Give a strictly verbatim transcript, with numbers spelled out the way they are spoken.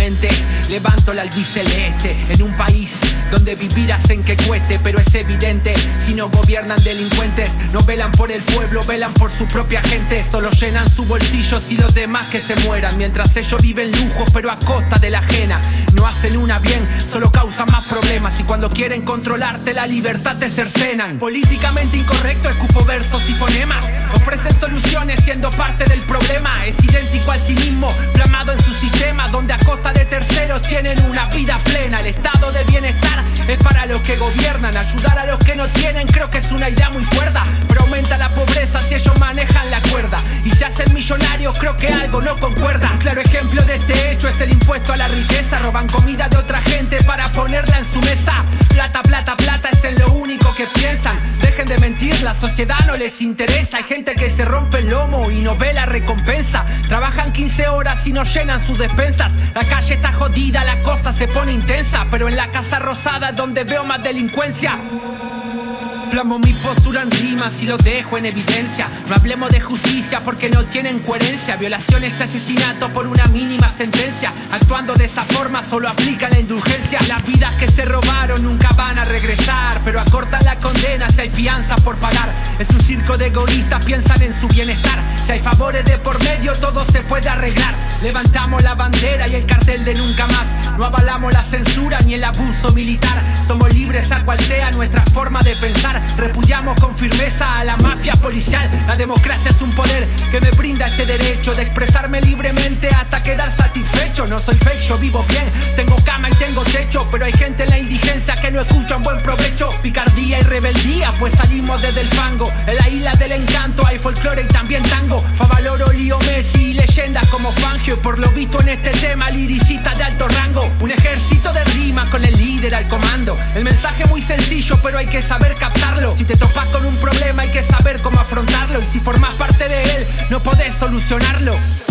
Políticamente levanto la albiceleste en un país donde vivir hacen que cueste, pero es evidente, si no gobiernan delincuentes, no velan por el pueblo, velan por su propia gente. Solo llenan su bolsillo y los demás que se mueran, mientras ellos viven lujos pero a costa de la ajena. No hacen una bien, solo causan más problemas, y cuando quieren controlarte la libertad te cercenan. Políticamente incorrecto, escupo versos y fonemas, ofrecen soluciones siendo parte del problema. Es idéntico al sí mismo, plasmado en su sistema, donde a costa de terceros tienen una vida plena. El estado de bienestar es para los que gobiernan, ayudar a los que no tienen creo que es una idea muy cuerda, pero aumenta la pobreza si ellos manejan la cuerda, y se hacen millonarios, creo que algo no concuerda. Un claro ejemplo de este hecho es el impuesto a la riqueza, roban comida de otra gente para ponerla en su mesa. Plata, plata, plata es en lo único que piensan, dejen de mentir, la sociedad no les interesa. Hay gente que se rompe el lomo y no ve la recompensa, trabajan quince horas y no llenan sus despensas. La calle está jodida, la cosa se pone intensa, pero en la Casa Rosada es donde veo más delincuencia. Plasmo mi postura en rimas y lo dejo en evidencia. No hablemos de justicia porque no tienen coherencia. Violaciones y asesinatos por una mínima sentencia. Actuando de esa forma solo aplica la indulgencia. Las vidas que se robaron nunca van a regresar, pero acortan la condena si hay fianza por pagar. Es un circo de egoístas, piensan en su bienestar. Si hay favores de por medio todo se puede arreglar. Levantamos la bandera y el cartel de nunca más. No avalamos la censura ni el abuso militar. Somos libres a cual sea nuestra forma de pensar. Repudiamos con firmeza a la mafia policial. La democracia es un poder que me brinda este derecho de expresarme libremente hasta quedar satisfecho. No soy fake, yo vivo bien, tengo cama y tengo techo, pero hay gente en la indigencia que no escucha un buen provecho. Picardía y rebeldía, pues salimos desde el fango. En la isla del encanto hay folclore y también tango. Favaloro, Lío Messi y leyendas como Fangio, y por lo visto en este tema liricista de alto rango. Un ejército de rimas con el líder al comando. El mensaje muy sencillo pero hay que saber captarlo. Si te topas con un problema hay que saber cómo afrontarlo, y si formas parte de él no podés solucionarlo.